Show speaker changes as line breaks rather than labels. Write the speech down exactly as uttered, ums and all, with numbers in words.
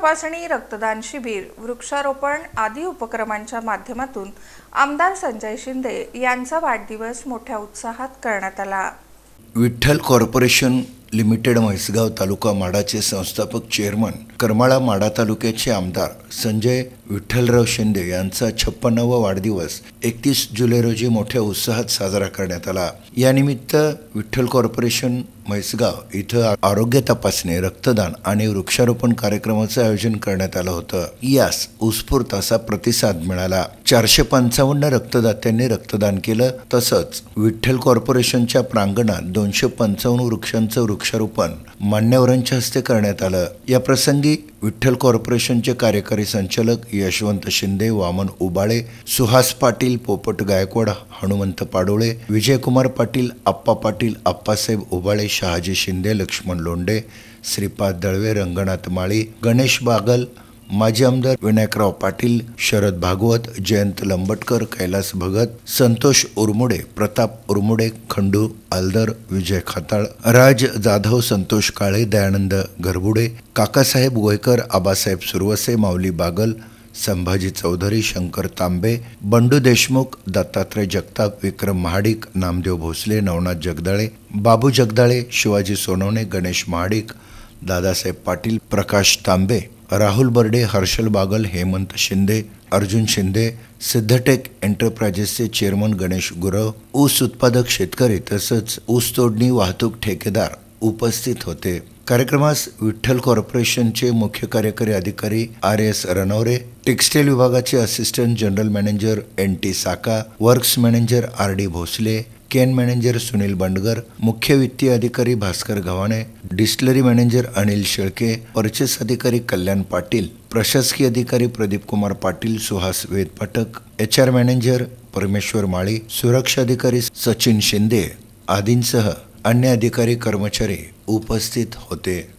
तपासणी, रक्तदान शिबिर, वृक्षारोपण आदी उपक्रमांच्या माध्यमातून आमदार संजय शिंदे यांचा वाढदिवस मोठ्या उत्साहात करण्यात आला।
विठ्ठल कॉर्पोरेशन लिमिटेड म्हैसगाव तालुका माडाचे संस्थापक चेअरमन, करमाळा माडा तालुक्याचे आमदार संजय विठ्ठलराव शिंदे यांचा छप्पन्नावा वाढदिवस एकतीस जुलै रोजी मोठ्या उत्साहात साजरा करण्यात आला। यानिमित्त विठ्ठल कॉर्पोरेशन म्हैसगाव इथं आरोग्य तपासणी, रक्तदान आणि वृक्षारोपण कार्यक्रमाचं आयोजन करण्यात आलं होतं। यास उत्स्फूर्त असा प्रतिसाद मिळाला। चारशे पंचावन्न रक्तदात्यांनी रक्तदान केलं। तसंच विठ्ठल कॉर्पोरेशनच्या प्रांगणात दोनशे पंचावन्न वृक्षांचं वृक्षारोपण मान्यवरांच्या हस्ते करण्यात आलं। या प्रसंगी विठ्ठल कॉर्पोरेशनचे कार्यकारी संचालक यशवंत शिंदे, वामन उबाळे, सुहास पाटील, पोपट गायकवाड, हनुमंत पाडोळे, विजयकुमार पाटील, आप्पा पाटील, आप्पासाहेब उबाळे, शहाजी शिंदे, लक्ष्मण लोंढे, श्रीपाद दळवे, रंगनाथ माळी, गणेश बागल, माजी आमदार विनायकराव पाटील, शरद भागवत, जयंत लंबटकर, कैलास भगत, संतोष उरमुडे, प्रताप उरमुडे, खंडू आलदर, विजय खाताळ, राज जाधव, संतोष काळे, दयानंद घरबुडे, काकासाहेब गोयकर, आबासाहेब सुरवसे, माऊली बागल, संभाजी चौधरी, शंकर तांबे, बंडू देशमुख, दत्तात्रय जगताप, विक्रम महाडिक, नामदेव भोसले, नवनाथ जगदाळे, बाबू जगदाळे, शिवाजी सोनवणे, गणेश महाडिक, दादासाहेब पाटील, प्रकाश तांबे, राहुल बर्डे, हर्षल बागल, हेमंत शिंदे, अर्जुन शिंदे, सिद्धटेक एंटरप्राइजेसचे चेअरमन गणेश गुरव, ऊस उत्पादक शेतकरी तसंच ऊस तोडणी वाहतूक ठेकेदार उपस्थित होते। कार्यक्रमास विठ्ठल कॉर्पोरेशनचे मुख्य कार्यकारी अधिकारी आर एस रणवरे, टेक्सटाईल विभागाचे assistant general manager N T Saka, works manager R D Bhosale, cane manager Sunil Bandgar, मुख्य वित्तीय अधिकारी Bhaskar Gavhane, distillery manager Anil Shelke, purchase अधिकारी कल्याण पाटील, प्रशासकीय अधिकारी Pradeep Kumar Patil, Suhas Vedpathak, H R manager Parmeshwar Mali, सुरक्षा अधिकारी सचिन शिंदे आदींसह अन्य अधिकारी कर्मचारी उपस्थित होते।